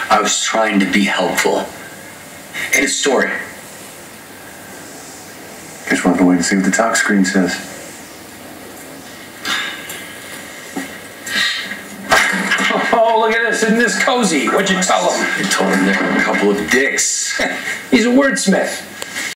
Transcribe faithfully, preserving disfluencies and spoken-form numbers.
I was trying to be helpful. In a story. Guess we'll have to wait and see what the talk screen says. Oh, look at this. Isn't this cozy? What'd you tell him? I told him they were a couple of dicks. He's a wordsmith.